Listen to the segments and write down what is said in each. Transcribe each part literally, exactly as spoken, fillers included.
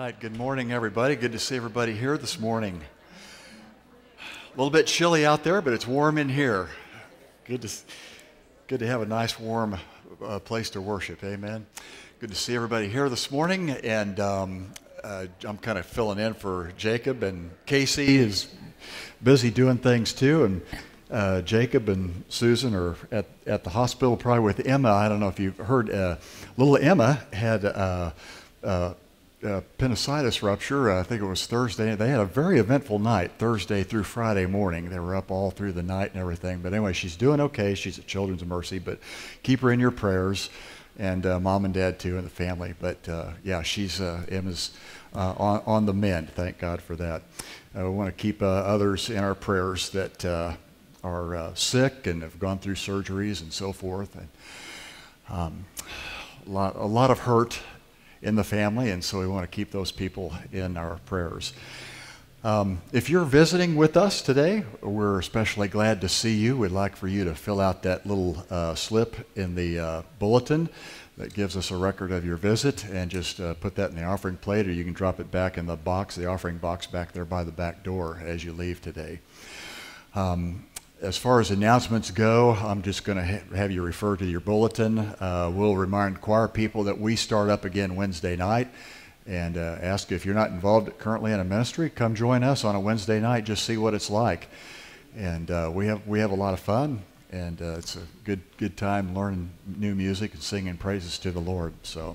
right, good morning, everybody. Good to see everybody here this morning. A little bit chilly out there, but it's warm in here. Good to, good to have a nice, warm uh, place to worship. Amen. Good to see everybody here this morning, and um, uh, I'm kind of filling in for Jacob, and Casey is busy doing things too, and uh, Jacob and Susan are at, at the hospital probably with Emma. I don't know if you've heard, uh, little Emma had uh, uh, Uh, appendicitis rupture. uh, I think it was Thursday. They had a very eventful night, Thursday through Friday morning. They were up all through the night and everything. But anyway, she's doing okay. She's at Children's Mercy, but keep her in your prayers, and uh, mom and dad too, and the family. But uh, yeah, she's uh, Emma's uh, on, on the mend. Thank God for that. Uh, we want to keep uh, others in our prayers that uh, are uh, sick and have gone through surgeries and so forth. And um, a lot, a lot of hurt in the family, and so we want to keep those people in our prayers. Um, if you're visiting with us today, we're especially glad to see you. We'd like for you to fill out that little uh, slip in the uh, bulletin that gives us a record of your visit, and just uh, put that in the offering plate, or you can drop it back in the box, the offering box back there by the back door as you leave today. Um, As far as announcements go, I'm just going to ha- have you refer to your bulletin. Uh, we'll remind choir people that we start up again Wednesday night, and uh, ask if you're not involved currently in a ministry, come join us on a Wednesday night. Just see what it's like, and uh, we have we have a lot of fun, and uh, it's a good good time learning new music and singing praises to the Lord. So,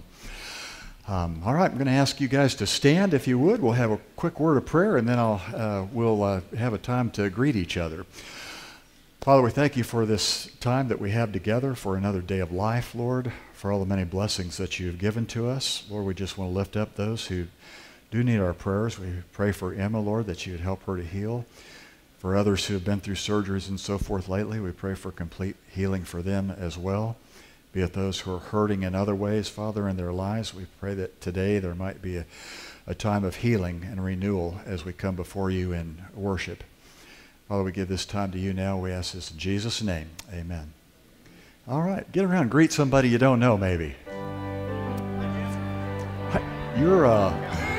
um, all right, I'm going to ask you guys to stand if you would. We'll have a quick word of prayer, and then I'll uh, we'll uh, have a time to greet each other. Father, we thank you for this time that we have together, for another day of life, Lord, for all the many blessings that you have given to us. Lord, we just want to lift up those who do need our prayers. We pray for Emma, Lord, that you would help her to heal. For others who have been through surgeries and so forth lately, we pray for complete healing for them as well. Be it those who are hurting in other ways, Father, in their lives, we pray that today there might be a, a time of healing and renewal as we come before you in worship. Father, we give this time to you now. We ask this in Jesus' name. Amen. All right. Get around and greet somebody you don't know, maybe. You're, uh...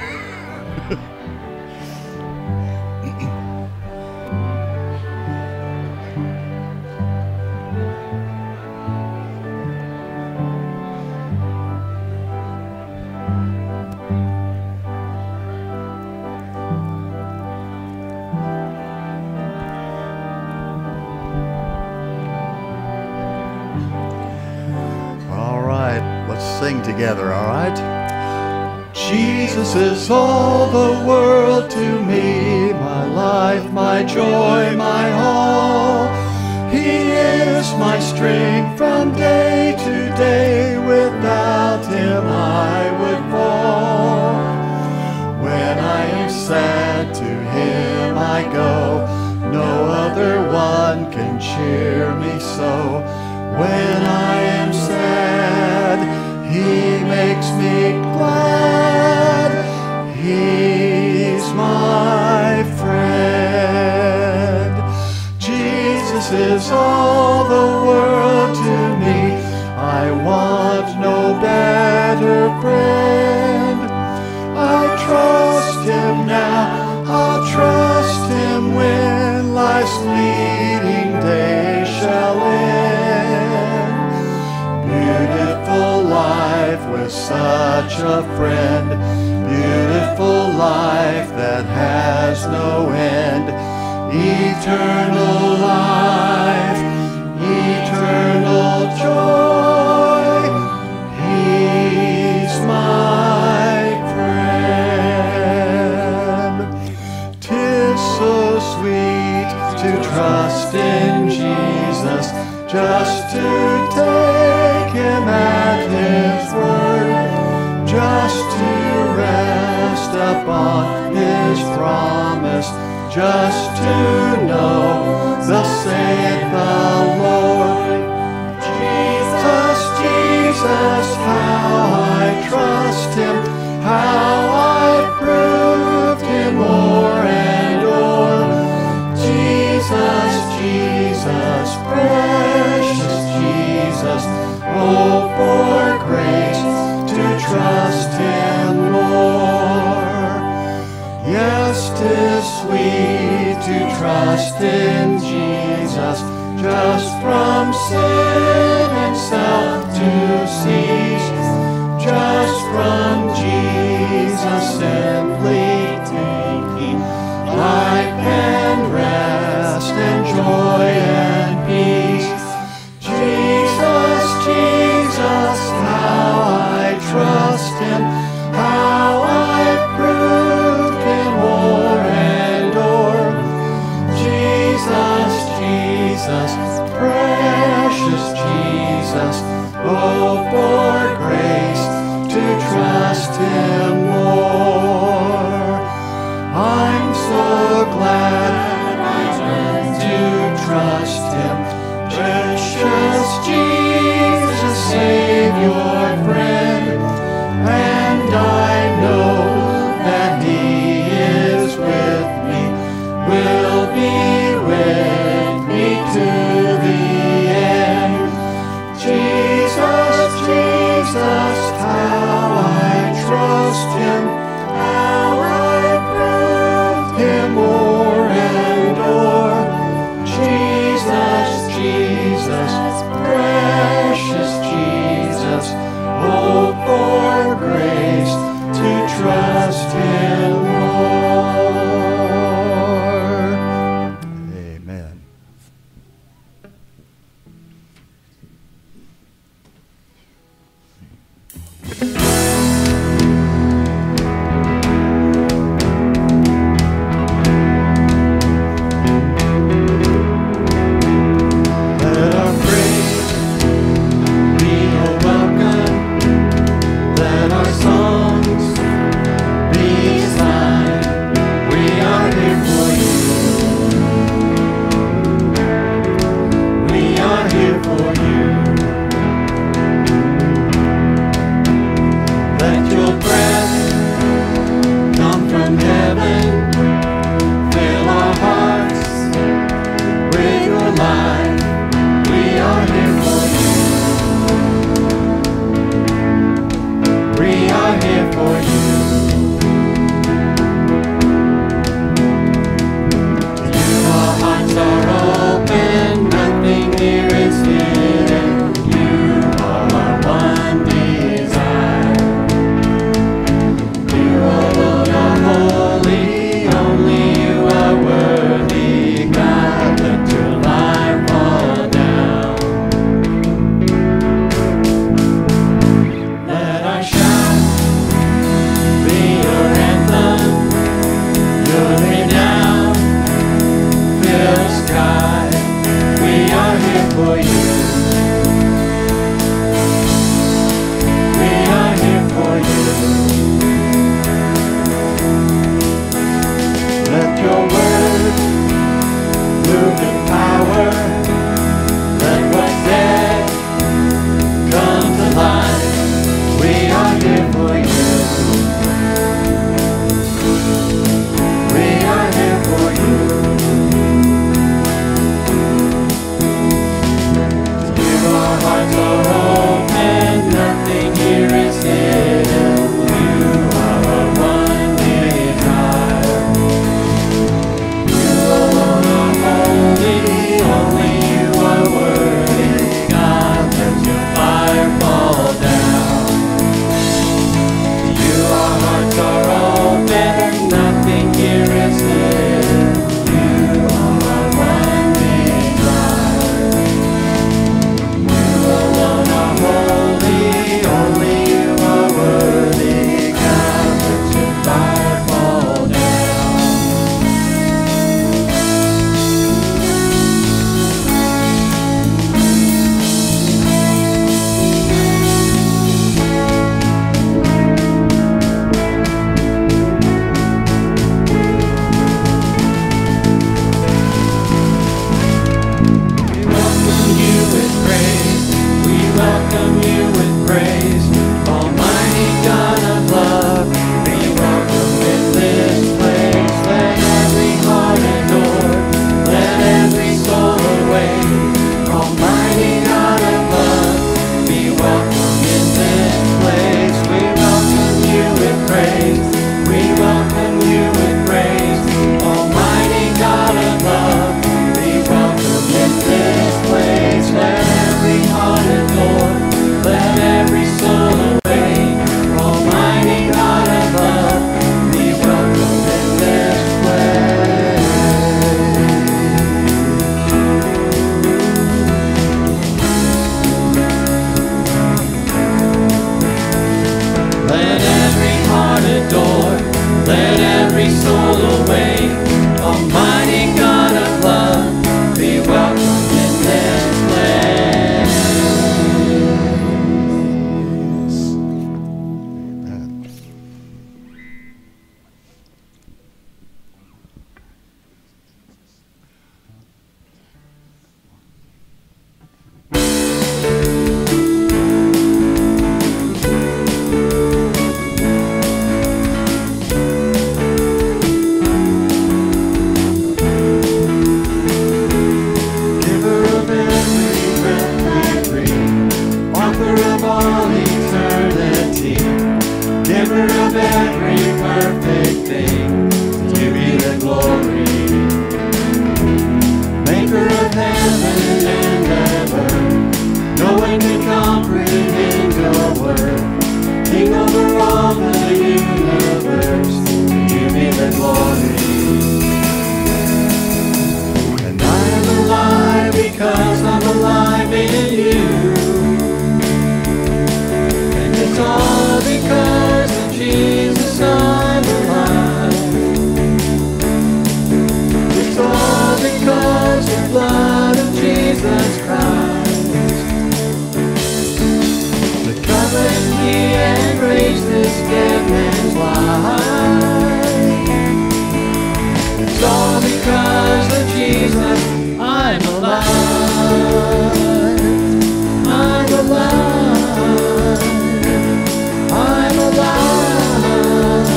sing together, all right? Jesus is all the world to me, my life, my joy, my all. He is my strength from day to day. Without him I would fall. When I am sad, to him I go. No other one can cheer me so. When I am sad, he makes me glad. He's my friend. Jesus is all the world to me. I want no better friend. I trust him now. I'll trust him when life's fleeting day shall end. Beautiful life with such a friend, beautiful life that has no end, eternal life, eternal joy. He's my friend. 'Tis so sweet to trust in Jesus, just to take him at his word, just to rest upon his promise, just to know thus saith the Lord. Jesus, Jesus, how I trust him, how I proved him o'er and o'er. Jesus, Jesus, precious Jesus, oh, for grace to trust him more. to trust in Jesus, just from sin and self to cease, just from Jesus simply taking life and rest and joy and peace. Jesus, Jesus, how I trust him, how I've proved in war and o'er. Jesus, Jesus, precious Jesus, oh, for grace to trust him more. of every perfect thing, to you be the glory. Maker of heaven and earth, no one can comprehend your word. King over all the universe, to you be the glory. And I am alive because I'm alive in you. And it's all because of Jesus I'm alive. It's all because of the blood of Jesus Christ that covers me and raised this dead man's life. It's all because of Jesus I'm alive. I'm alive. I'm alive.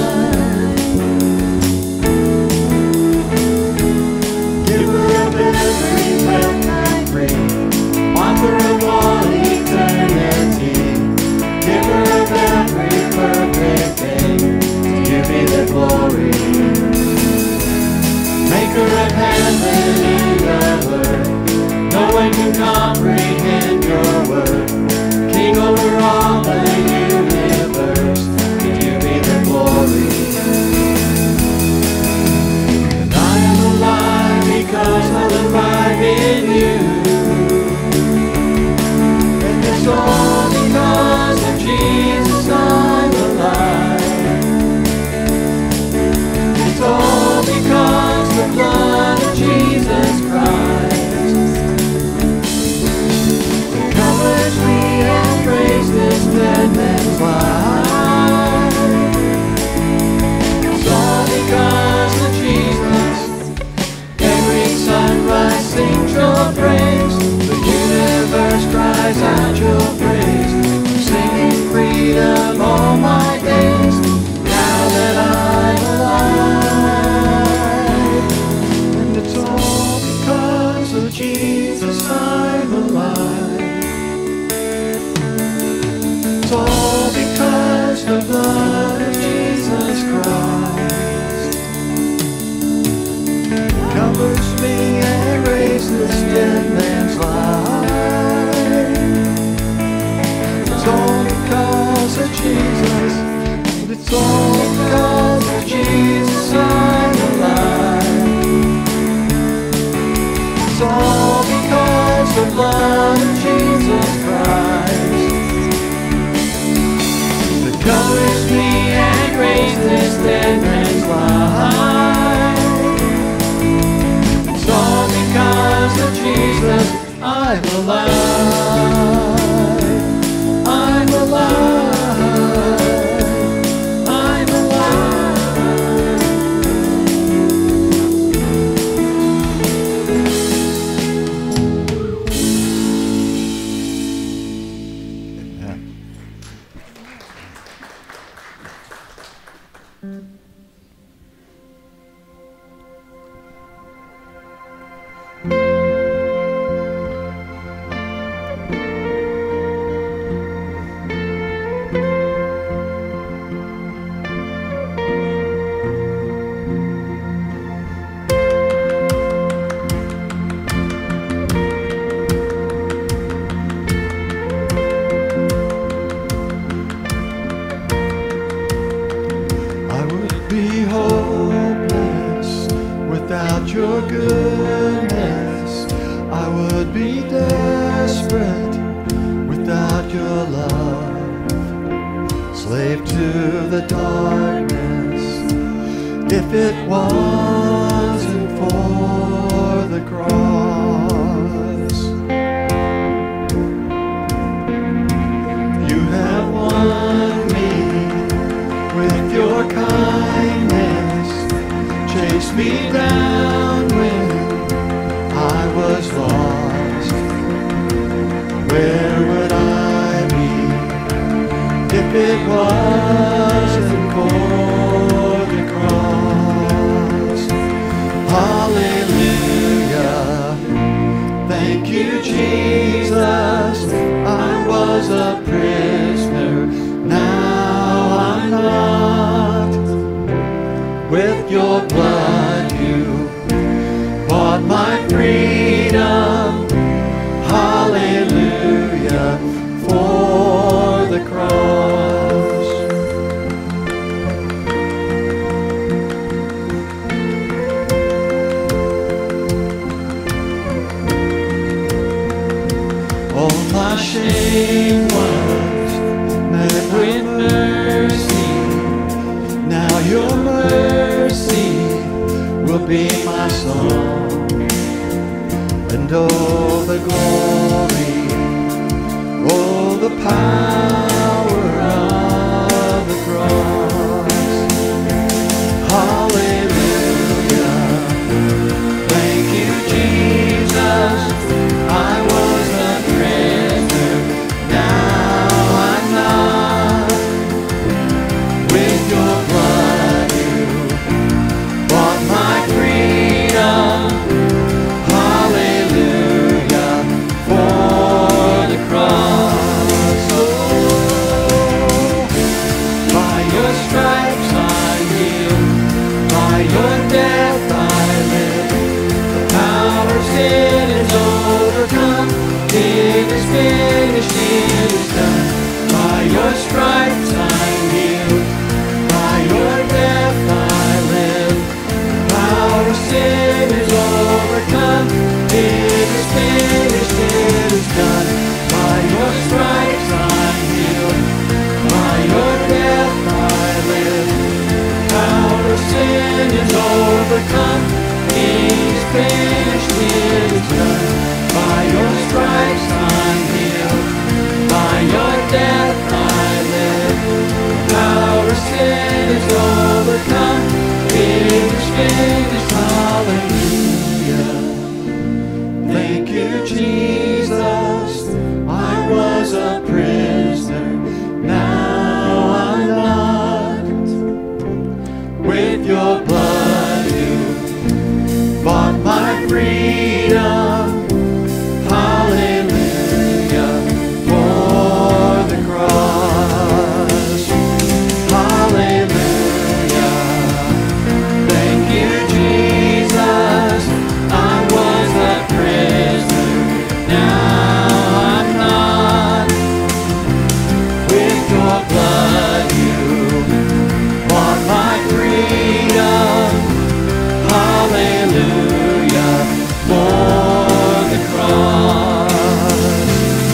Giver of every breath I breathe, author of all eternity, giver of every perfect thing, to you be the glory. Maker of heaven and earth, no one can comprehend your word. King over all the universe, to you be the glory. And I am alive because I'm alive in you. And it's all because of Jesus I'm alive. It's all because the blood of Jesus Christ that covers me and raised this dead man's life. It's all because of Jesus. Every sunrise sings your praise. The universe cries out your praise. I'm singing freedom all my days, now that I'm alive. And it's all because of Jesus I'm alive. It's all because the blood of Jesus Christ covers me and raised this dead man's life. It's all because of Jesus. And it's all because of Jesus I'm alive. It's all because the blood of Jesus Christ that covers me and raised this dead man's life. It's all because of Jesus I'm alive. I'm alive. I'm alive. Amen. I would be hopeless without your goodness. I would be desperate without your love. Slave to the darkness, if it wasn't for the cross. You have won me with your kindness, chased me down when I was lost. Where would I be if it wasn't for the cross? Hallelujah, thank you Jesus. I was a prisoner, now I'm not. How your mercy will be my song, and all the glory, all the power of the cross. Hallelujah. Thank you, Jesus. I was a prisoner, now I'm not. With your blood you bought my freedom. Hallelujah for the cross. Oh, by your stripes I'm healed, by your death I live. The power of sin is overcome. It is finished, it is done. By your stripes I'm healed, by your death I live. The power of sin is overcome. It is finished, it is done. By your stripes I'm healed, by your death I live. The power of sin is overcome. It is finished, it is done. By your stripes I'm healed, by your death I live. The power of sin is overcome. It is finished, hallelujah. Thank you, Jesus. I was a prisoner, now I'm not. With your blood you bought my freedom. Hallelujah for the cross. Hallelujah. Thank you, Jesus. I was a prisoner, now I'm not. With your blood you bought my freedom. Hallelujah for the cross.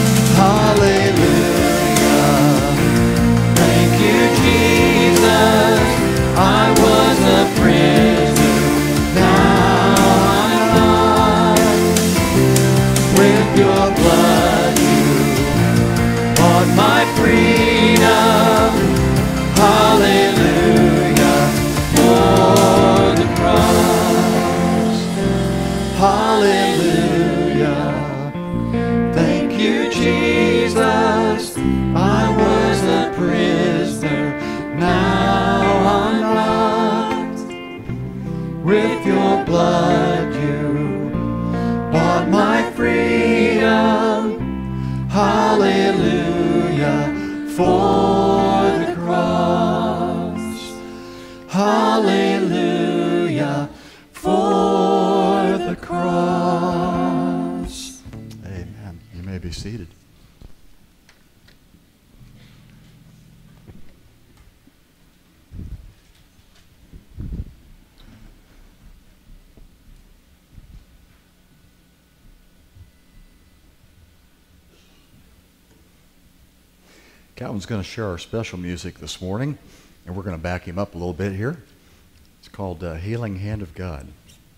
Hallelujah. Thank you, Jesus. I was a prisoner, now I'm not. With your blood you bought my freedom. Hallelujah for the cross. Hallelujah. Thank you, Jesus. I was a prisoner, now I'm not. With your blood you bought my freedom. Hallelujah for the cross. Hallelujah for the cross. Amen. You may be seated. Calvin's going to share our special music this morning, and we're going to back him up a little bit here. It's called uh, Healing Hand of God.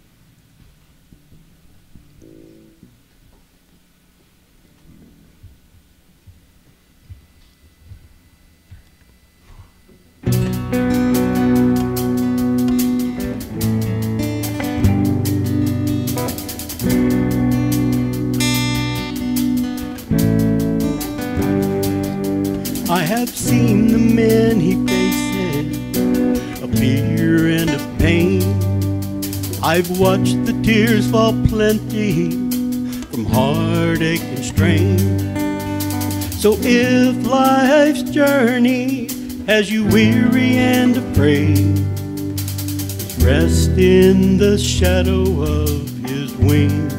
I have seen the many faces of fear and of pain. I've watched the tears fall plenty from heartache and strain. So if life's journey has you weary and afraid, rest in the shadow of His wing.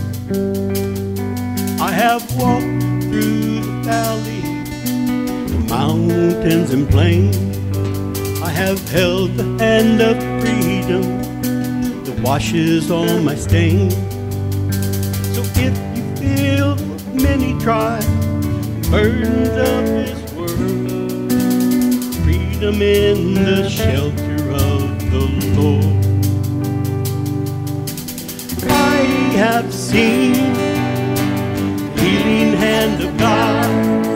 I have walked through the valley, mountains and plains. I have held the hand of freedom that washes all my stains. So if you feel many trials, burdens of this world, freedom in the shelter have seen the healing hand of God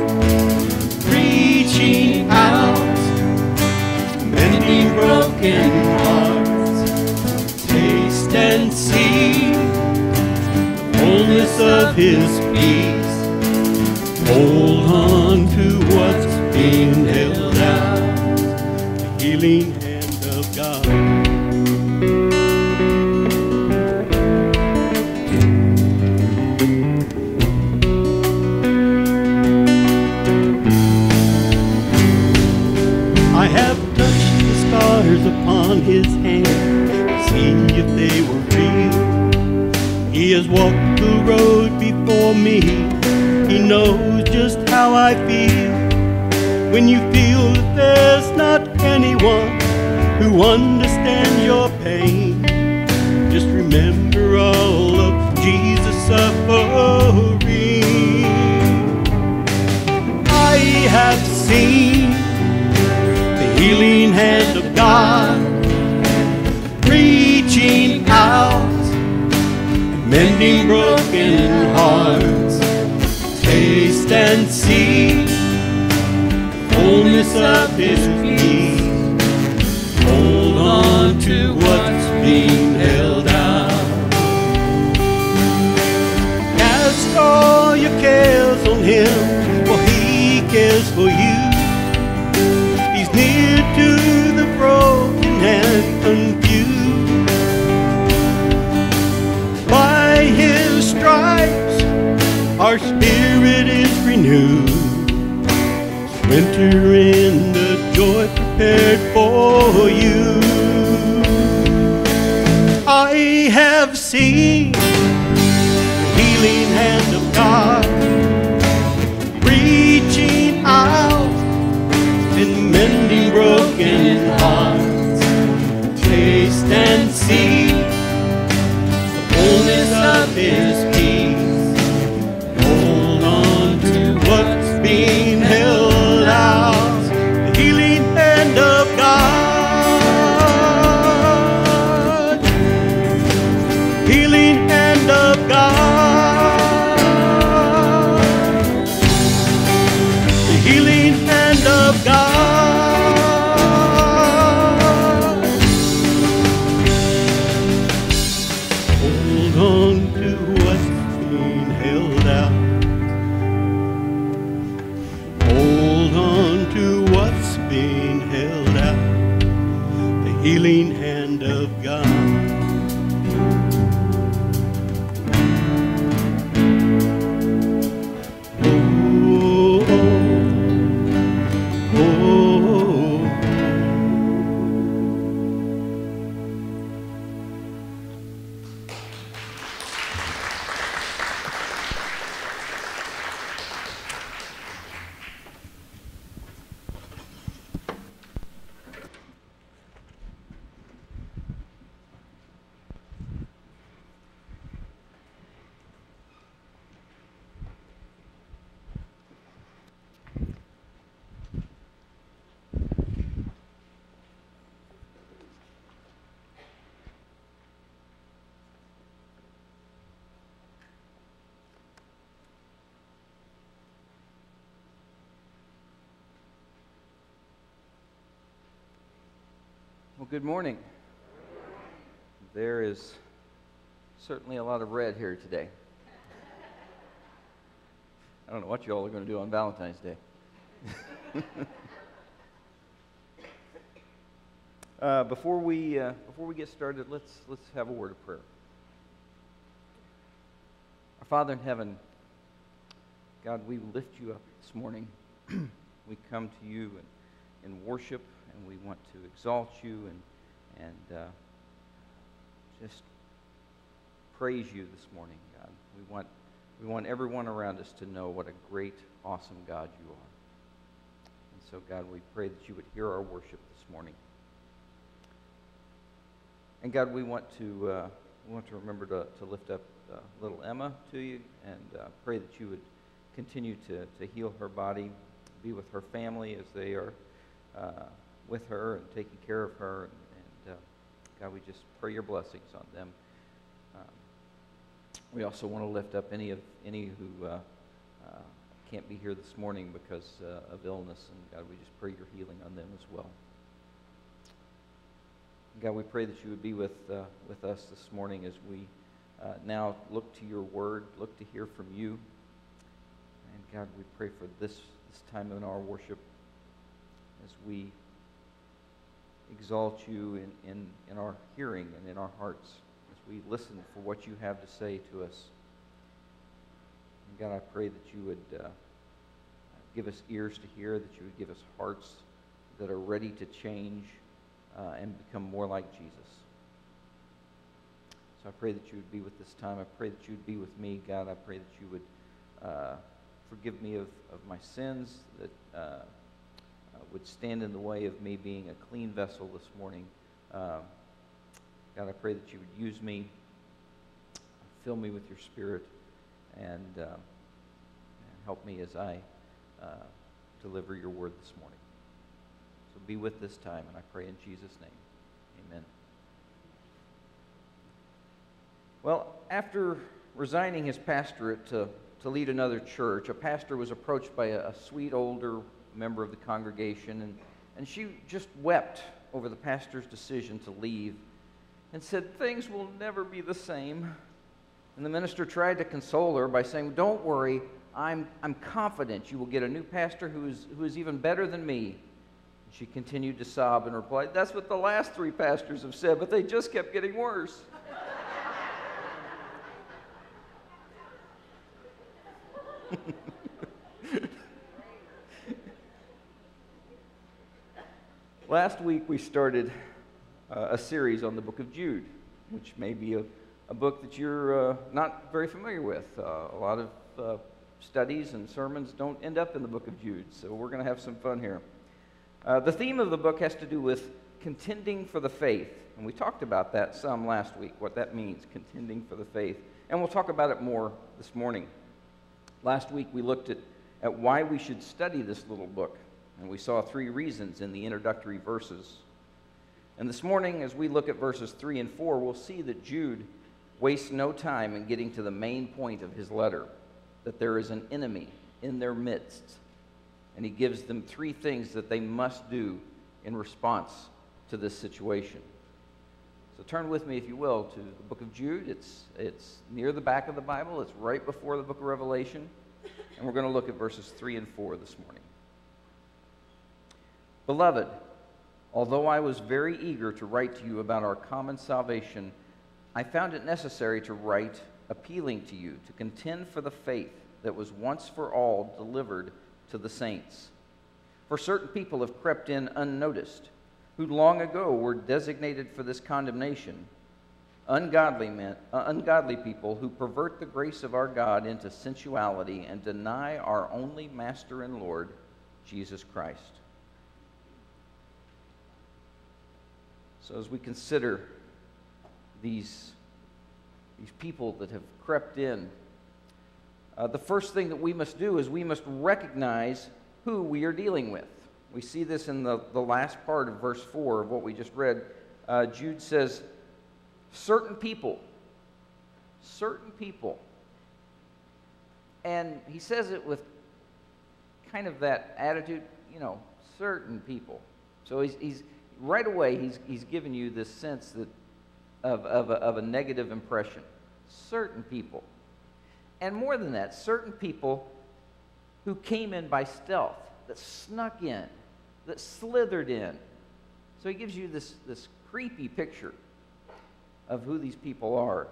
reaching out, mending broken hearts. Taste and see the fullness of His peace. Hold on to what's being held out, the healing hand of God. I have touched the scars upon His hand to see if they were real. He has walked the road before me. He knows just how I feel. When you feel that there's not anyone who understands your pain, just remember all of Jesus' suffering. I have seen the healing hand of God reaching out, mending broken hearts. Taste and see the fullness of His peace. Hold on to what's being held out. Cast all your cares on Him, for He cares for you. He's near to the broken and confused. By His stripes our spirit is renewed. So enter in the joy prepared for you. I have seen the healing hand of God reaching out and mending broken hearts. Taste and see the fullness of His peace. What's being held out, the healing hand of God, healing hand of God, the healing hand of God. Hold on to what's being held out. To what's being held out, the healing hand of God. Oh, oh, oh. Well, good morning. There is certainly a lot of red here today. I don't know what you all are going to do on Valentine's Day. uh, before we uh, before we get started, let's let's have a word of prayer. Our Father in heaven, God, we lift you up this morning. We come to you in, in worship, and we want to exalt you and and uh, just praise you this morning, God. We want we want everyone around us to know what a great, awesome God you are. And so, God, we pray that you would hear our worship this morning. And God, we want to uh, we want to remember to, to lift up uh, little Emma to you, and uh, pray that you would continue to, to heal her body, be with her family as they are uh, with her and taking care of her. And, and uh, God, we just pray your blessings on them. Um, We also want to lift up any of any who uh, uh, can't be here this morning because uh, of illness, and God, we just pray your healing on them as well. God, we pray that you would be with uh, with us this morning as we uh, now look to your word, look to hear from you. And God, we pray for this, this time in our worship as we exalt you in, in, in our hearing and in our hearts, as we listen for what you have to say to us. And God, I pray that you would uh, give us ears to hear, that you would give us hearts that are ready to change uh, and become more like Jesus. So I pray that you would be with this time. I pray that you would be with me. God, I pray that you would uh, forgive me of, of my sins, that uh, uh, would stand in the way of me being a clean vessel this morning. Uh, God, I pray that you would use me, fill me with your Spirit, and, uh, and help me as I uh, deliver your word this morning. So be with this time, and I pray in Jesus' name. Amen. Well, after resigning his pastorate to, to lead another church, a pastor was approached by a, a sweet older member of the congregation, and, and she just wept over the pastor's decision to leave and said, "Things will never be the same." And the minister tried to console her by saying, "Don't worry, I'm, I'm confident you will get a new pastor who is, who is even better than me." And she continued to sob and replied, "That's what the last three pastors have said, but they just kept getting worse." Last week we started uh, a series on the book of Jude, which may be a, a book that you're uh, not very familiar with. Uh, a lot of uh, studies and sermons don't end up in the book of Jude, so we're going to have some fun here. Uh, the theme of the book has to do with contending for the faith, and we talked about that some last week, what that means, contending for the faith, and we'll talk about it more this morning. Last week we looked at, at why we should study this little book, and we saw three reasons in the introductory verses. And this morning, as we look at verses three and four, we'll see that Jude wastes no time in getting to the main point of his letter, that there is an enemy in their midst, and he gives them three things that they must do in response to this situation. So turn with me, if you will, to the book of Jude. It's, it's near the back of the Bible. It's right before the book of Revelation. And we're going to look at verses three and four this morning. "Beloved, although I was very eager to write to you about our common salvation, I found it necessary to write appealing to you to contend for the faith that was once for all delivered to the saints. For certain people have crept in unnoticed, who long ago were designated for this condemnation, ungodly men, uh, ungodly people who pervert the grace of our God into sensuality and deny our only Master and Lord, Jesus Christ." So as we consider these, these people that have crept in, uh, the first thing that we must do is we must recognize who we are dealing with. We see this in the, the last part of verse four of what we just read. Uh, Jude says, certain people, certain people. And he says it with kind of that attitude, you know, certain people. So he's, he's right away, he's, he's given you this sense that of, of, a, of a negative impression. Certain people. And more than that, certain people who came in by stealth, that snuck in, that slithered in. So he gives you this, this creepy picture of who these people are.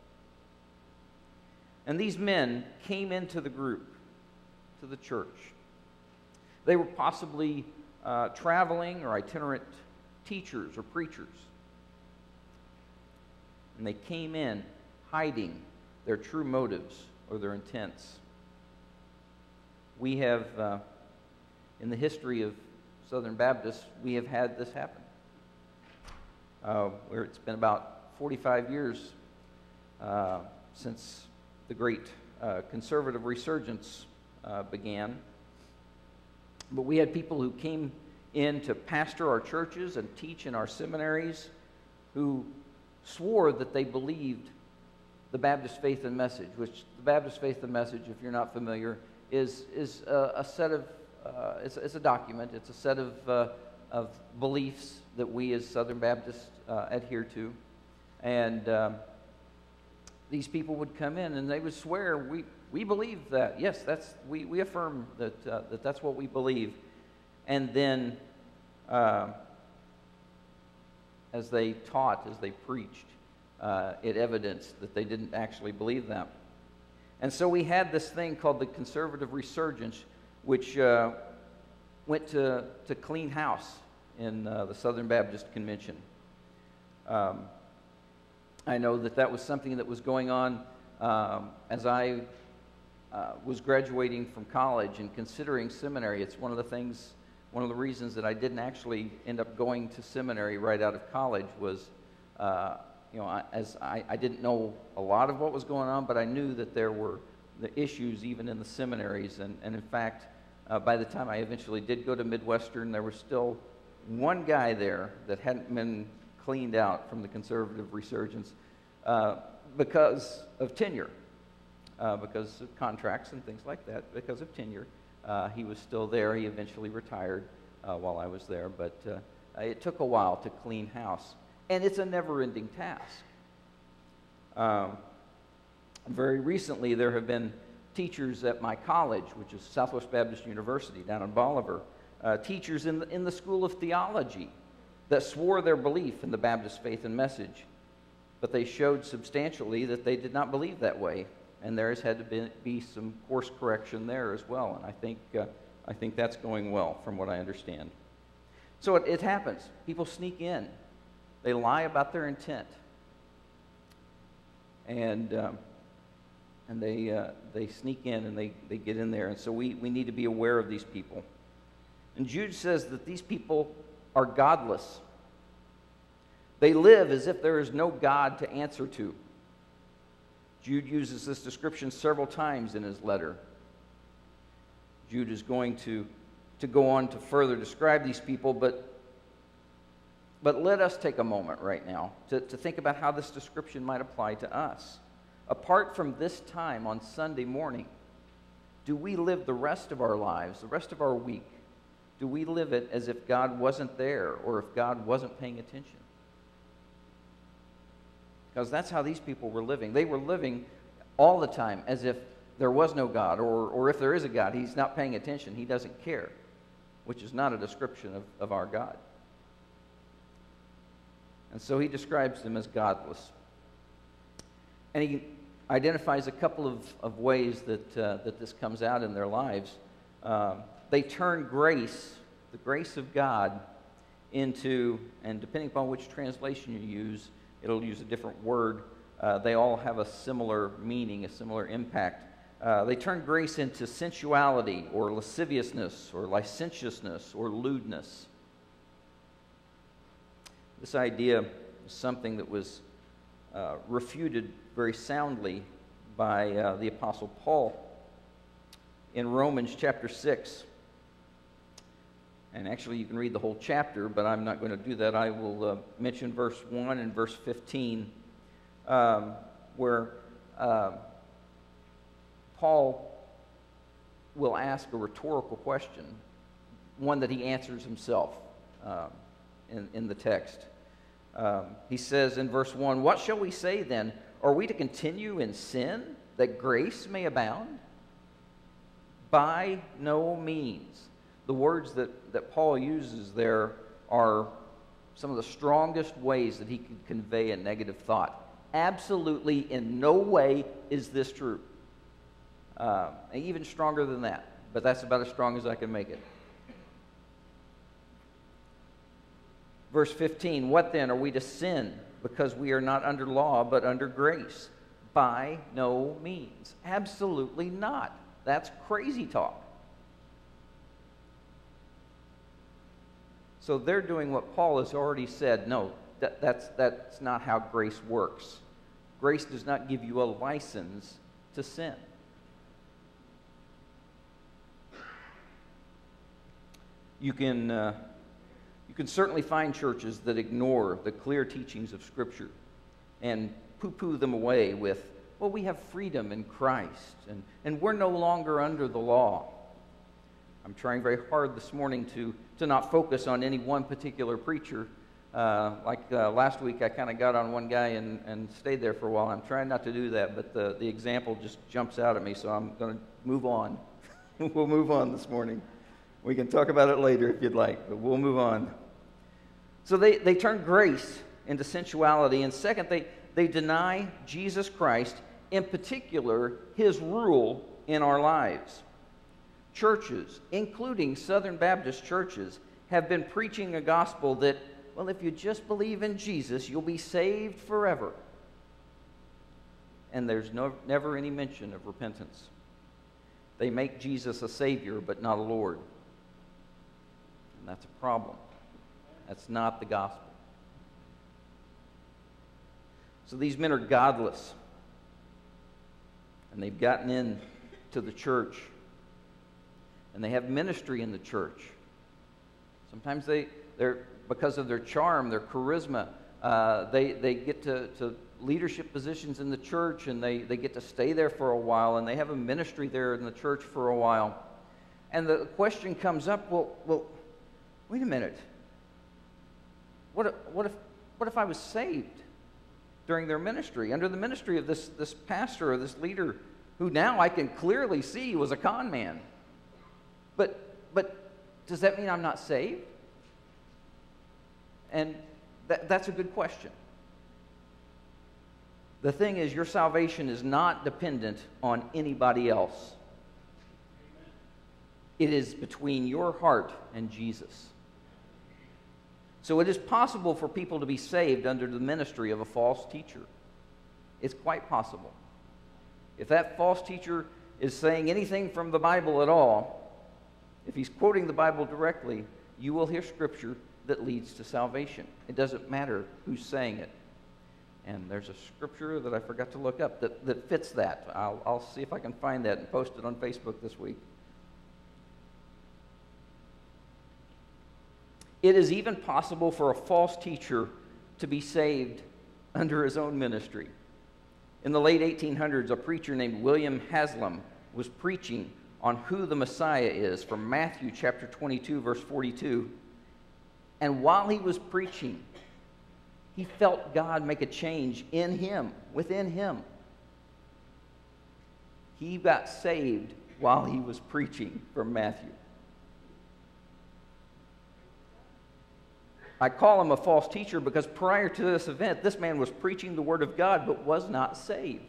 And these men came into the group, to the church. They were possibly uh, traveling or itinerant teachers or preachers. And they came in hiding their true motives or their intents. We have, uh, in the history of Southern Baptists, we have had this happen. Uh, where it's been about forty-five years uh, since the great uh, conservative resurgence uh, began. But we had people who came in to pastor our churches and teach in our seminaries who swore that they believed the Baptist Faith and Message, which the Baptist Faith and Message, if you're not familiar, is, is a, a set of, uh, it's, it's a document, it's a set of, uh, of beliefs that we as Southern Baptists uh, adhere to. And um, these people would come in and they would swear, we, we believe that. Yes, that's, we, we affirm that, uh, that that's what we believe. And then uh, as they taught, as they preached, uh, it evidenced that they didn't actually believe that. And so we had this thing called the conservative resurgence, which uh, went to, to clean house in uh, the Southern Baptist Convention. Um, I know that that was something that was going on um, as I uh, was graduating from college and considering seminary. It's one of the things, one of the reasons that I didn't actually end up going to seminary right out of college was, uh, you know, I, as I, I didn't know a lot of what was going on, but I knew that there were the issues even in the seminaries. And, and in fact, uh, by the time I eventually did go to Midwestern, there was still one guy there that hadn't been cleaned out from the conservative resurgence uh, because of tenure, uh, because of contracts and things like that, because of tenure. Uh, he was still there. He eventually retired uh, while I was there, but uh, it took a while to clean house. And it's a never-ending task. Um, very recently, there have been teachers at my college, which is Southwest Baptist University down in Bolivar, uh, teachers in the, in the School of Theology that swore their belief in the Baptist Faith and Message, but they showed substantially that they did not believe that way, and there has had to be, be some course correction there as well, and I think, uh, I think that's going well from what I understand. So it, it happens. People sneak in. They lie about their intent, and, um, and they, uh, they sneak in and they, they get in there, and so we, we need to be aware of these people. And Jude says that these people are godless. They live as if there is no God to answer to. Jude uses this description several times in his letter. Jude is going to, to go on to further describe these people, but, but let us take a moment right now to, to think about how this description might apply to us. Apart from this time on Sunday morning, do we live the rest of our lives, the rest of our week, do we live it as if God wasn't there or if God wasn't paying attention? Because that's how these people were living. They were living all the time as if there was no God, or, or if there is a God, he's not paying attention. He doesn't care, which is not a description of, of our God. And so he describes them as godless. And he identifies a couple of, of ways that, uh, that this comes out in their lives. Um, they turn grace, the grace of God, into, and depending upon which translation you use, it'll use a different word. Uh, they all have a similar meaning, a similar impact. Uh, they turn grace into sensuality or lasciviousness or licentiousness or lewdness. This idea is something that was uh, refuted very soundly by uh, the Apostle Paul in Romans chapter six. And actually, you can read the whole chapter, but I'm not going to do that. I will uh, mention verse one and verse fifteen, um, where uh, Paul will ask a rhetorical question, one that he answers himself um, in, in the text. Um, he says in verse one, "What shall we say then? Are we to continue in sin, that grace may abound? By no means." The words that, that Paul uses there are some of the strongest ways that he could convey a negative thought. Absolutely in no way is this true. Uh, even stronger than that, but that's about as strong as I can make it. Verse fifteen, "What then, are we to sin because we are not under law but under grace? By no means." Absolutely not. That's crazy talk. So they're doing what Paul has already said. No, that, that's, that's not how grace works. Grace does not give you a license to sin. You can, uh, you can certainly find churches that ignore the clear teachings of Scripture and poo-poo them away with, well, we have freedom in Christ, and, and we're no longer under the law. I'm trying very hard this morning to, to not focus on any one particular preacher. Uh, like uh, last week, I kind of got on one guy and, and stayed there for a while. I'm trying not to do that, but the, the example just jumps out at me, so I'm going to move on. We'll move on this morning. We can talk about it later if you'd like, but we'll move on. So they, they turn grace into sensuality, and second, they, they deny Jesus Christ, in particular, his rule in our lives. Churches, including Southern Baptist churches, have been preaching a gospel that, well, if you just believe in Jesus, you'll be saved forever. And there's no, never any mention of repentance. They make Jesus a Savior, but not a Lord. And that's a problem. That's not the gospel. So these men are godless. And they've gotten into the church. And they have ministry in the church. Sometimes they, they're, because of their charm, their charisma, uh, they, they get to, to leadership positions in the church, and they, they get to stay there for a while, and they have a ministry there in the church for a while. And the question comes up, well, well wait a minute. What if, what if, what if I was saved during their ministry, under the ministry of this, this pastor or this leader who now I can clearly see was a con man? But, but does that mean I'm not saved? And that, that's a good question. The thing is, your salvation is not dependent on anybody else. It is between your heart and Jesus. So it is possible for people to be saved under the ministry of a false teacher. It's quite possible. If that false teacher is saying anything from the Bible at all, if he's quoting the Bible directly, you will hear scripture that leads to salvation. It doesn't matter who's saying it. And there's a scripture that I forgot to look up that, that fits that. I'll, I'll see if I can find that and post it on Facebook this week. It is even possible for a false teacher to be saved under his own ministry. In the late eighteen hundreds, a preacher named William Haslam was preaching on who the Messiah is from Matthew chapter twenty-two, verse forty-two. And while he was preaching, he felt God make a change in him, within him. He got saved while he was preaching from Matthew. I call him a false teacher because prior to this event, this man was preaching the Word of God but was not saved.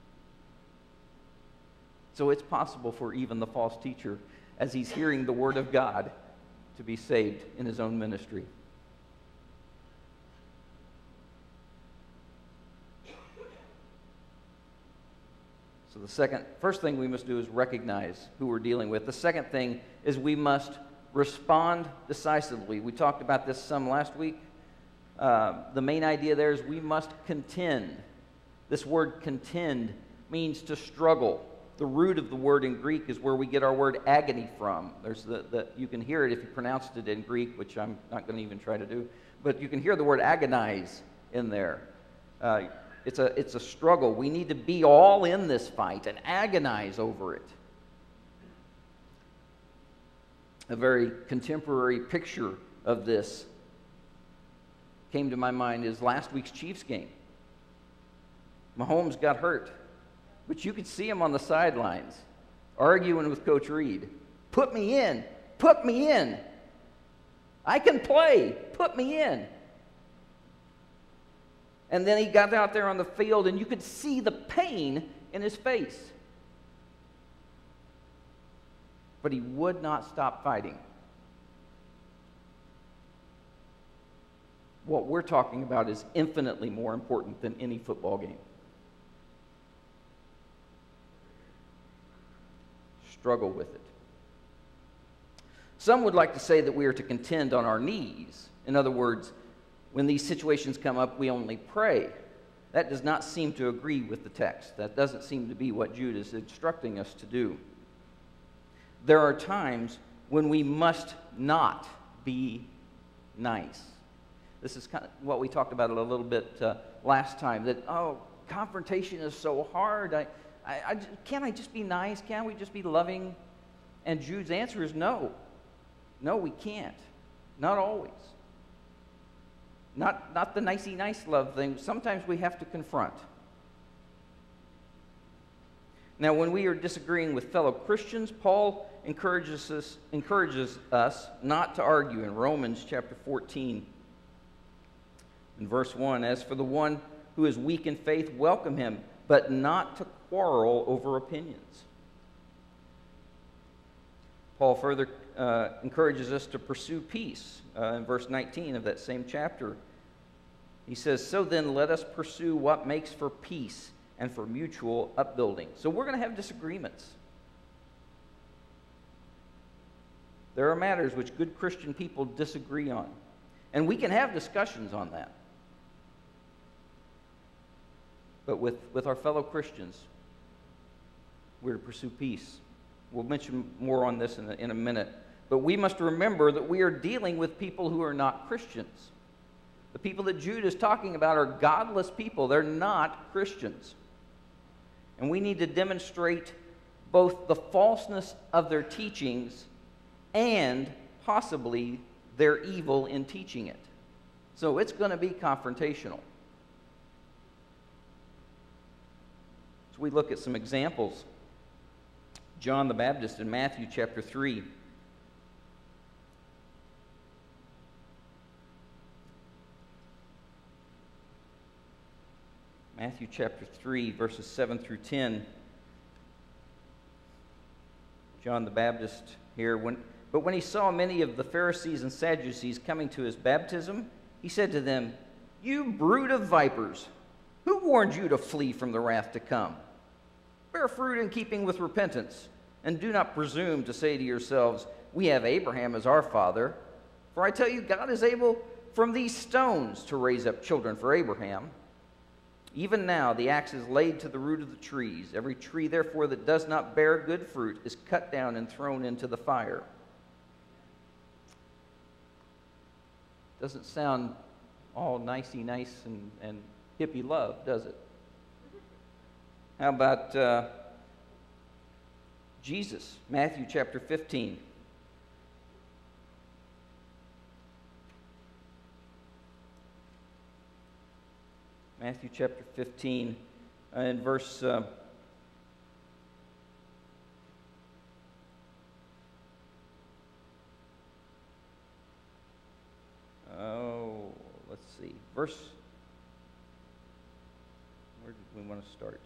So it's possible for even the false teacher, as he's hearing the Word of God, to be saved in his own ministry. So the second, first thing we must do is recognize who we're dealing with. The second thing is we must respond decisively. We talked about this some last week. Uh, the main idea there is we must contend. This word contend means to struggle. The root of the word in Greek is where we get our word agony from. There's the, the, you can hear it if you pronounced it in Greek, which I'm not going to even try to do. But you can hear the word agonize in there. Uh, it's, a, it's a struggle. We need to be all in this fight and agonize over it. A very contemporary picture of this came to my mind is last week's Chiefs game. Mahomes got hurt, but you could see him on the sidelines arguing with Coach Reed. Put me in. Put me in. I can play. Put me in. And then he got out there on the field, and you could see the pain in his face. But he would not stop fighting. What we're talking about is infinitely more important than any football game. Struggle with it. Some would like to say that we are to contend on our knees. In other words, when these situations come up, we only pray. That does not seem to agree with the text. That doesn't seem to be what Jude is instructing us to do. There are times when we must not be nice. This is kind of what we talked about a little bit uh, last time, that, oh, confrontation is so hard. I, I, I, can't I just be nice? Can't we just be loving? And Jude's answer is no. No, we can't. Not always. Not, not the nicey nice love thing. Sometimes we have to confront. Now, when we are disagreeing with fellow Christians, Paul encourages us, encourages us not to argue in Romans chapter fourteen. In verse one, as for the one who is weak in faith, welcome him, but not to quarrel over opinions. Paul further uh, encourages us to pursue peace. Uh, in verse nineteen of that same chapter, he says, so then let us pursue what makes for peace and for mutual upbuilding. So we're going to have disagreements. There are matters which good Christian people disagree on. And we can have discussions on that. But with, with our fellow Christians, we're to pursue peace. We'll mention more on this in a, in a minute. But we must remember that we are dealing with people who are not Christians. The people that Jude is talking about are godless people. They're not Christians. And we need to demonstrate both the falseness of their teachings and possibly their evil in teaching it. So it's going to be confrontational. So we look at some examples. John the Baptist in Matthew chapter three. Matthew chapter three, verses seven through ten. John the Baptist here. When, but when he saw many of the Pharisees and Sadducees coming to his baptism, he said to them, you brood of vipers, who warned you to flee from the wrath to come? Bear fruit in keeping with repentance, and do not presume to say to yourselves, we have Abraham as our father. For I tell you, God is able from these stones to raise up children for Abraham. Even now the axe is laid to the root of the trees. Every tree, therefore, that does not bear good fruit is cut down and thrown into the fire. Doesn't sound all nicey nice and, and hippie love, does it? How about uh, Jesus, Matthew chapter fifteen. Matthew chapter fifteen, uh, in verse uh, oh, let's see, verse. Where did we want to start?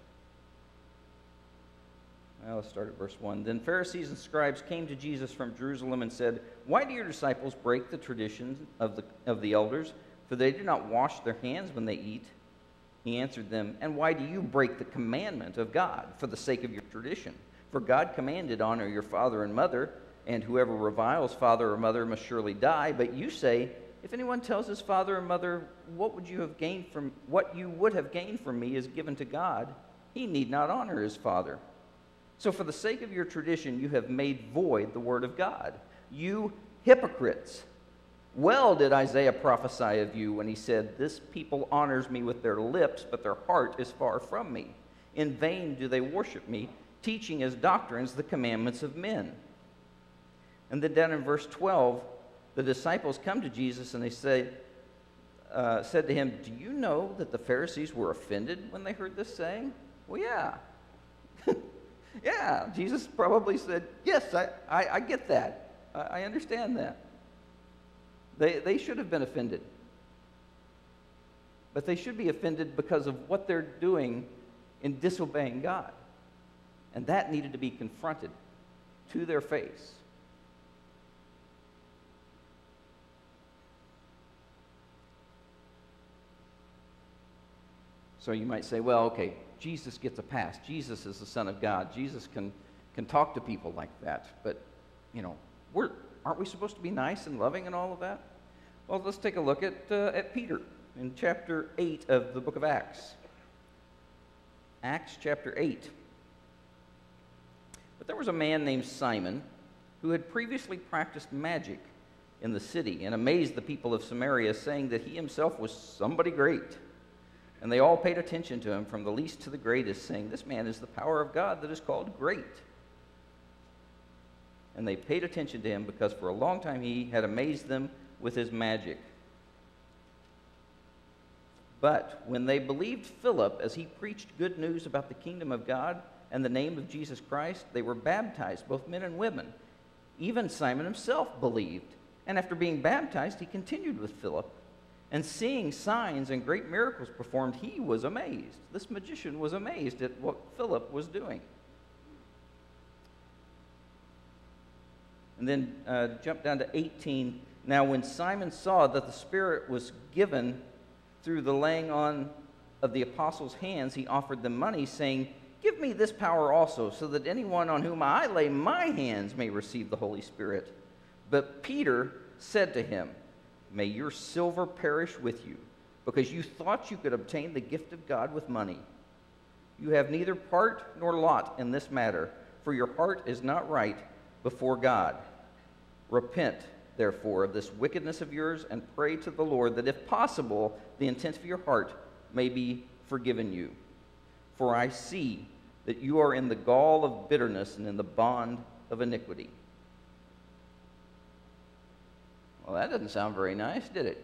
Well, let's start at verse one. Then Pharisees and scribes came to Jesus from Jerusalem and said, why do your disciples break the traditions of the of the elders? For they do not wash their hands when they eat. He answered them, and why do you break the commandment of God for the sake of your tradition? For God commanded, honor your father and mother, and whoever reviles father or mother must surely die. But you say, if anyone tells his father or mother, what would you have gained from what you would have gained from me is given to God, he need not honor his father. So for the sake of your tradition, you have made void the word of God. You hypocrites! Well did Isaiah prophesy of you when he said, this people honors me with their lips, but their heart is far from me. In vain do they worship me, teaching as doctrines the commandments of men. And then down in verse twelve, the disciples come to Jesus and they say, uh, said to him, do you know that the Pharisees were offended when they heard this saying? Well, yeah. Yeah, Jesus probably said, yes, I, I, I get that. I, I understand that. They, they should have been offended. But they should be offended because of what they're doing in disobeying God. And that needed to be confronted to their face. So you might say, well, okay, Jesus gets a pass. Jesus is the Son of God. Jesus can, can talk to people like that. But, you know, we're, aren't we supposed to be nice and loving and all of that? Well, let's take a look at, uh, at Peter in chapter eight of the book of Acts. Acts chapter eight. But there was a man named Simon who had previously practiced magic in the city and amazed the people of Samaria, saying that he himself was somebody great. And they all paid attention to him, from the least to the greatest, saying, "This man is the power of God that is called great." And they paid attention to him because for a long time he had amazed them with his magic. But when they believed Philip as he preached good news about the kingdom of God and the name of Jesus Christ, they were baptized, both men and women. Even Simon himself believed. And after being baptized, he continued with Philip. And seeing signs and great miracles performed, he was amazed. This magician was amazed at what Philip was doing. And then uh, jump down to eighteen. Now when Simon saw that the Spirit was given through the laying on of the apostles' hands, he offered them money, saying, "Give me this power also, so that anyone on whom I lay my hands may receive the Holy Spirit." But Peter said to him, "May your silver perish with you, because you thought you could obtain the gift of God with money. You have neither part nor lot in this matter, for your heart is not right before God. Repent, therefore, of this wickedness of yours, and pray to the Lord that, if possible, the intent of your heart may be forgiven you. For I see that you are in the gall of bitterness and in the bond of iniquity." Well, that doesn't sound very nice, did it?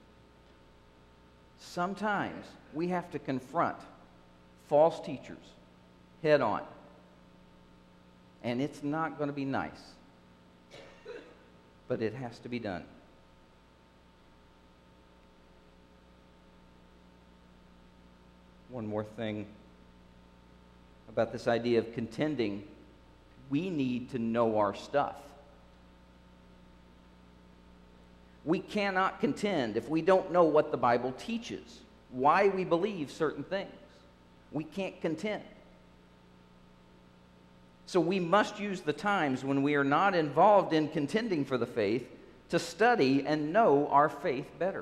Sometimes we have to confront false teachers head on. And it's not going to be nice. But it has to be done. One more thing about this idea of contending. We need to know our stuff. We cannot contend if we don't know what the Bible teaches, why we believe certain things. We can't contend. So we must use the times when we are not involved in contending for the faith to study and know our faith better.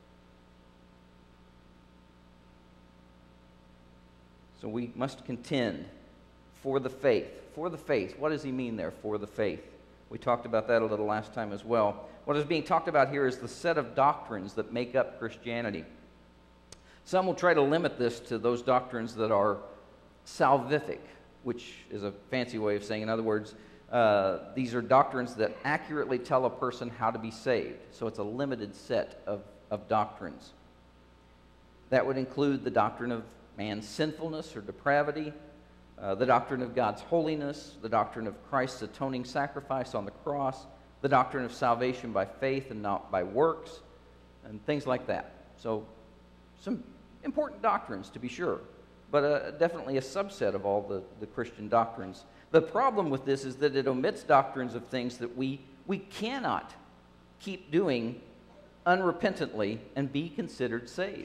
So we must contend for the faith. For the faith. What does he mean there, for the faith? We talked about that a little last time as well. What is being talked about here is the set of doctrines that make up Christianity. Some will try to limit this to those doctrines that are salvific, which is a fancy way of saying, in other words, uh, these are doctrines that accurately tell a person how to be saved. So it's a limited set of, of doctrines. That would include the doctrine of man's sinfulness or depravity, uh, the doctrine of God's holiness, the doctrine of Christ's atoning sacrifice on the cross, the doctrine of salvation by faith and not by works, and things like that. So some important doctrines, to be sure, but uh, definitely a subset of all the, the Christian doctrines. The problem with this is that it omits doctrines of things that we, we cannot keep doing unrepentantly and be considered saved.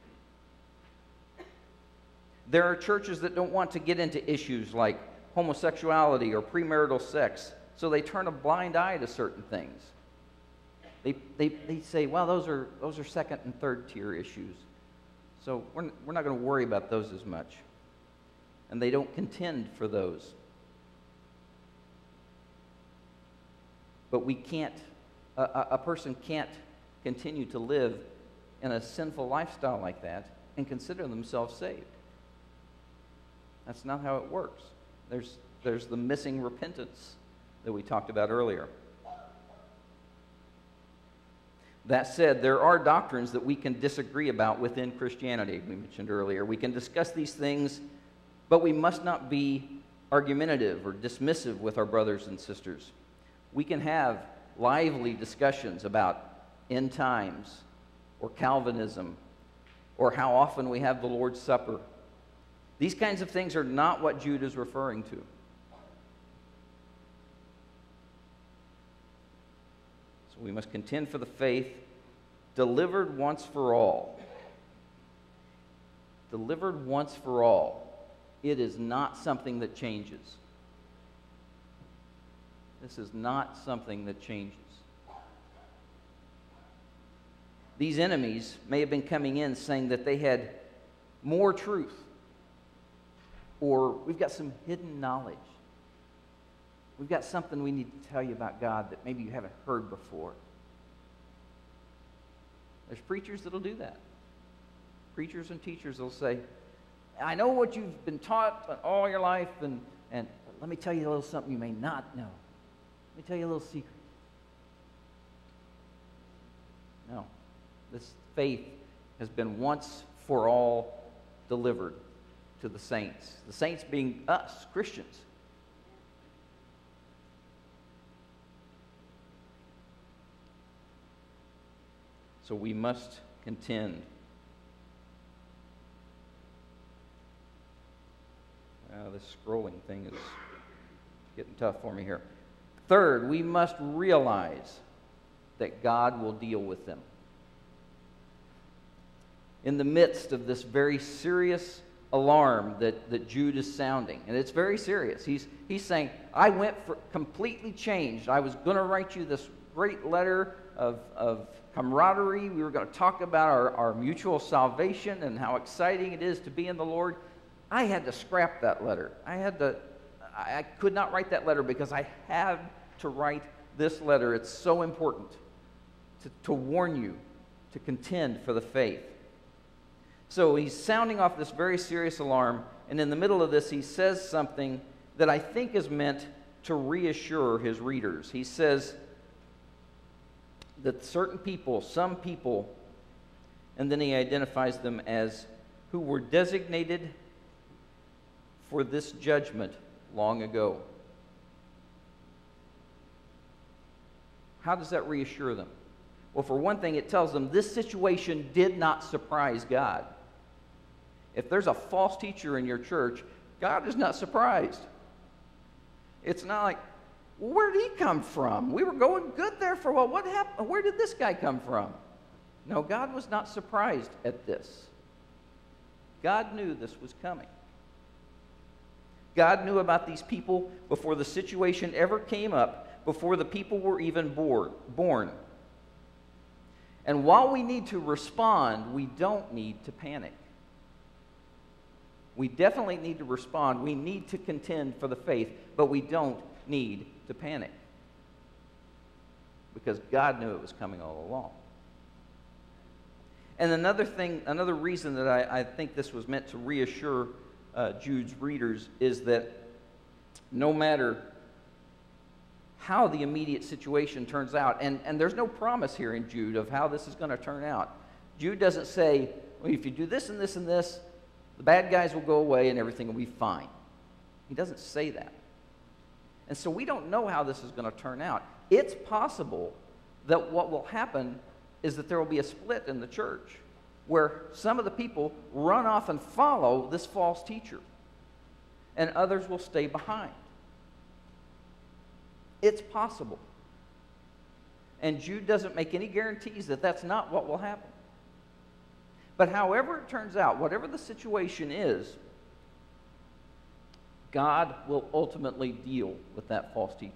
There are churches that don't want to get into issues like homosexuality or premarital sex, so they turn a blind eye to certain things. They, they, they say, well, those are, those are second and third tier issues, so we're, we're not going to worry about those as much. And they don't contend for those. But we can't, a, a person can't continue to live in a sinful lifestyle like that and consider themselves saved. That's not how it works. There's, there's the missing repentance that we talked about earlier. That said, there are doctrines that we can disagree about within Christianity, we mentioned earlier. We can discuss these things, but we must not be argumentative or dismissive with our brothers and sisters. We can have lively discussions about end times or Calvinism or how often we have the Lord's Supper. These kinds of things are not what Jude is referring to. So we must contend for the faith delivered once for all. Delivered once for all. It is not something that changes. This is not something that changes. These enemies may have been coming in saying that they had more truth, or we've got some hidden knowledge. We've got something we need to tell you about God that maybe you haven't heard before. There's preachers that'll do that. Preachers and teachers will say, I know what you've been taught all your life, and, and let me tell you a little something you may not know. Let me tell you a little secret. No. This faith has been once for all delivered to the saints. The saints being us, Christians. So we must contend. Uh, this scrolling thing is getting tough for me here. Third, we must realize that God will deal with them. In the midst of this very serious alarm that, that Jude is sounding, and it's very serious. He's, he's saying, I went for completely changed. I was going to write you this great letter of, of camaraderie. We were going to talk about our, our mutual salvation and how exciting it is to be in the Lord. I had to scrap that letter. I had to, I could not write that letter because I had to write this letter. It's so important to, to warn you, to contend for the faith. So he's sounding off this very serious alarm, and in the middle of this he says something that I think is meant to reassure his readers. He says that certain people, some people, and then he identifies them as who were designated for this judgment long ago. How does that reassure them? Well, for one thing, it tells them this situation did not surprise God. If there's a false teacher in your church, God is not surprised. It's not like, well, where did he come from? We were going good there for a while. What happened? Where did this guy come from? No, God was not surprised at this. God knew this was coming. God knew about these people before the situation ever came up, before the people were even born. And while we need to respond, we don't need to panic. We definitely need to respond. We need to contend for the faith, but we don't need to panic. Because God knew it was coming all along. And another thing, another reason that I, I think this was meant to reassure uh, Jude's readers is that no matter how the immediate situation turns out, and, and there's no promise here in Jude of how this is going to turn out. Jude doesn't say, well, if you do this and this and this, the bad guys will go away and everything will be fine. He doesn't say that. And so we don't know how this is going to turn out. It's possible that what will happen is that there will be a split in the church where some of the people run off and follow this false teacher, and others will stay behind. It's possible. And Jude doesn't make any guarantees that that's not what will happen. But however it turns out, whatever the situation is, God will ultimately deal with that false teacher.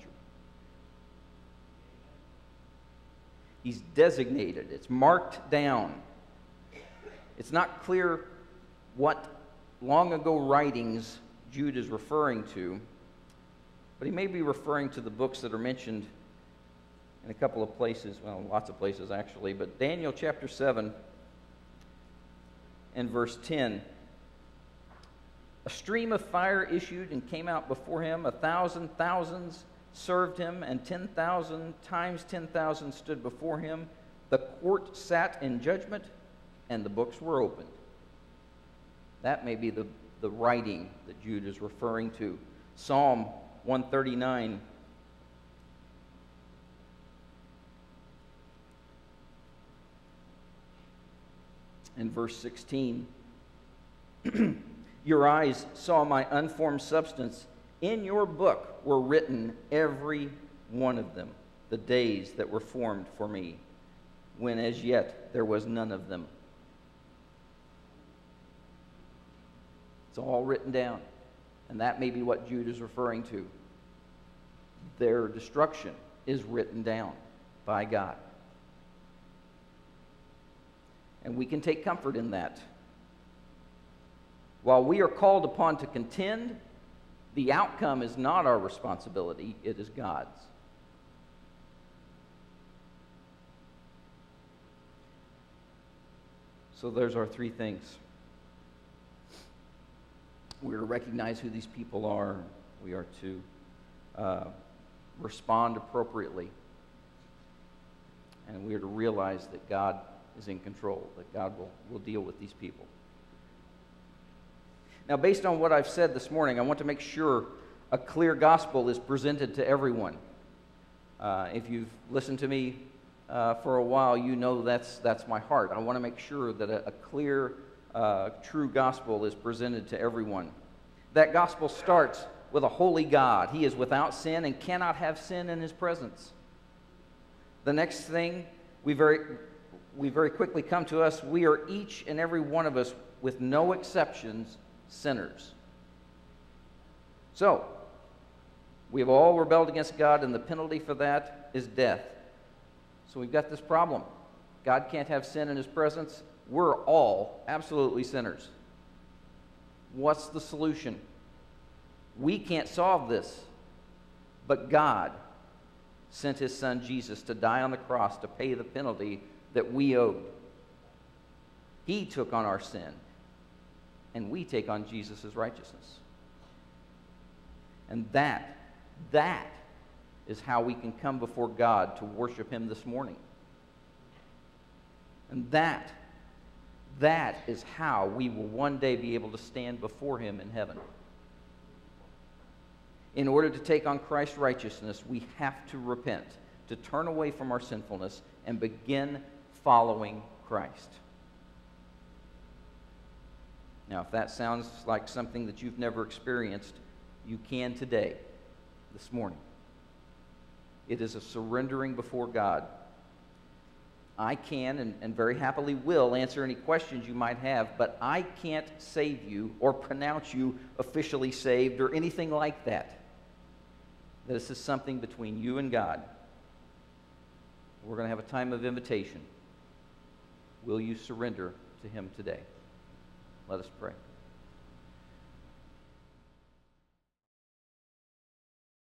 He's designated. It's marked down. It's not clear what long ago writings Jude is referring to, but he may be referring to the books that are mentioned in a couple of places, well, lots of places actually, but Daniel chapter seven and verse ten. A stream of fire issued and came out before him. A thousand thousands served him, and ten thousand times ten thousand stood before him. The court sat in judgment, and the books were opened. That may be the, the writing that Jude is referring to. Psalm one thirty-nine. In verse sixteen. Your eyes saw my unformed substance. In your book were written every one of them, the days that were formed for me, when as yet there was none of them. It's all written down. And that may be what Jude is referring to. Their destruction is written down by God. And we can take comfort in that. While we are called upon to contend, the outcome is not our responsibility, it is God's. So there's our three things. We are to recognize who these people are. We are to uh, respond appropriately. And we are to realize that God is in control, that God will, will deal with these people. Now, based on what I've said this morning, I want to make sure a clear gospel is presented to everyone. Uh, if you've listened to me uh, for a while, you know that's, that's my heart. I want to make sure that a, a clear, uh, true gospel is presented to everyone. That gospel starts with a holy God. He is without sin and cannot have sin in his presence. The next thing we very, we very quickly come to us, we are each and every one of us, with no exceptions, sinners. So, we have all rebelled against God, and the penalty for that is death. So we've got this problem. God can't have sin in his presence. We're all absolutely sinners. What's the solution? We can't solve this, but God sent his son Jesus to die on the cross to pay the penalty that we owed. He took on our sin, and we take on Jesus' righteousness. And that, that is how we can come before God to worship him this morning. And that, that is how we will one day be able to stand before him in heaven. In order to take on Christ's righteousness, we have to repent, to turn away from our sinfulness and begin following Christ. Now, if that sounds like something that you've never experienced, you can today, this morning. It is a surrendering before God. I can and, and very happily will answer any questions you might have, but I can't save you or pronounce you officially saved or anything like that. This is something between you and God. We're going to have a time of invitation. Will you surrender to him today? Let us pray.